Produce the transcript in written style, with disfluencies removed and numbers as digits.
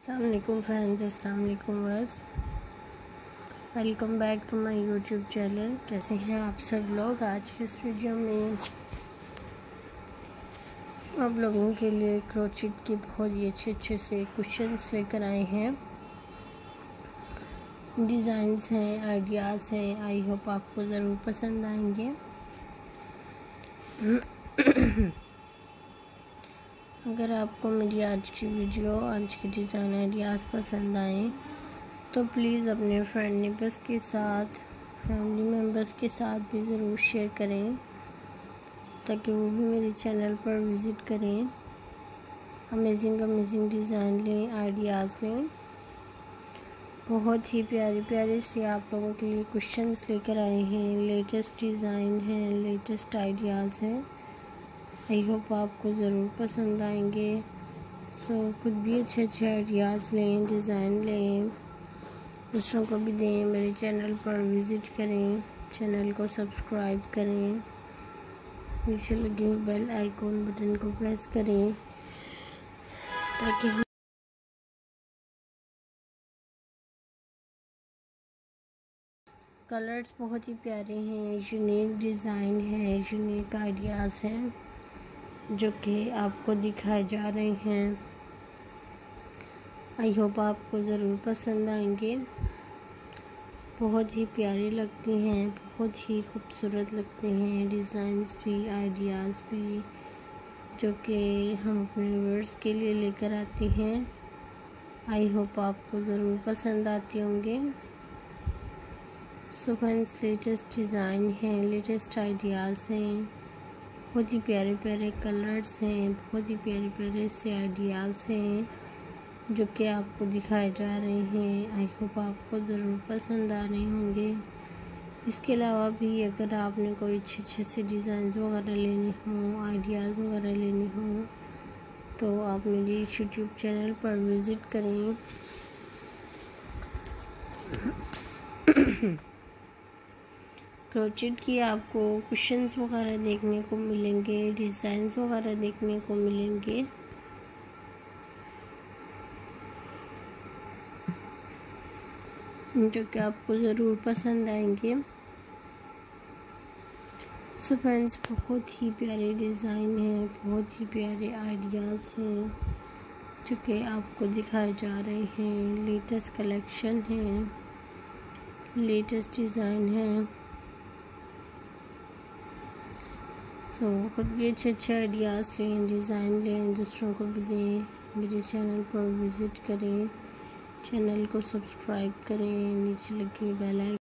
अस्सलामुअलैकुम फ्रेंड्स, अस्सलामुअलैकुम बस welcome back to my YouTube channel. कैसे हैं आप सब लोग। आज के इस वीडियो में आप लोगों के लिए क्रोचेट के बहुत ही अच्छे से कुशन्स लेकर आए हैं। डिज़ाइंस हैं, आइडियाज़ हैं। आई होप आपको ज़रूर पसंद आएंगे। अगर आपको मेरी आज की वीडियो, आज की डिज़ाइन आइडियाज़ पसंद आए तो प्लीज़ अपने फ्रेंड नेबर्स के साथ, फैमिली मेम्बर्स के साथ भी ज़रूर शेयर करें ताकि वो भी मेरे चैनल पर विज़िट करें, अमेजिंग डिज़ाइन लें, आइडियाज़ लें। बहुत ही प्यारे से आप लोगों के लिए कुशन्स लेकर आए हैं। लेटेस्ट डिज़ाइन हैं, लेटेस्ट आइडियाज़ हैं। आई होप आपको ज़रूर पसंद आएंगे। तो खुद भी अच्छे आइडियाज़ लें, डिज़ाइन लें, दूसरों को भी दें। मेरे चैनल पर विज़िट करें, चैनल को सब्सक्राइब करें, नीचे लगे हुए बेल आइकॉन बटन को प्रेस करें ताकि हम कलर्स बहुत ही प्यारे हैं, यूनिक डिज़ाइन है, यूनिक आइडियाज़ हैं जो कि आपको दिखाए जा रहे हैं। आई होप आपको ज़रूर पसंद आएंगे। बहुत ही प्यारी लगती हैं, बहुत ही खूबसूरत लगते हैं डिज़ाइंस भी, आइडियाज़ भी, जो कि हम अपने व्यूअर्स के लिए लेकर आते हैं। आई होप आपको ज़रूर पसंद आते होंगे। सो फ्रेंड्स, लेटेस्ट डिज़ाइन हैं, लेटेस्ट आइडियाज़ हैं, बहुत ही प्यारे कलर्स हैं, बहुत ही प्यारे से आइडियाज़ हैं जो कि आपको दिखाए जा रहे हैं। आई होप आपको ज़रूर पसंद आ रहे होंगे। इसके अलावा भी अगर आपने कोई अच्छे से डिज़ाइन वगैरह लेने हों, आइडियाज़ वगैरह लेने हों तो आप मेरे यूट्यूब चैनल पर विज़िट करें। क्रोचेट की आपको कुशन्स वगैरह देखने को मिलेंगे, डिज़ाइंस वगैरह देखने को मिलेंगे। जो कि आपको ज़रूर पसंद आएंगे। सो फ्रेंड्स, बहुत ही प्यारे डिज़ाइन हैं, बहुत ही प्यारे आइडियाज़ हैं जो कि आपको दिखाए जा रहे हैं। लेटेस्ट कलेक्शन है, लेटेस्ट डिज़ाइन है। सो खुद भी अच्छे आइडियाज़ लें, डिज़ाइन लें, दूसरों को भी दें। मेरे चैनल पर विज़िट करें, चैनल को सब्सक्राइब करें, नीचे लगे बेल आइकन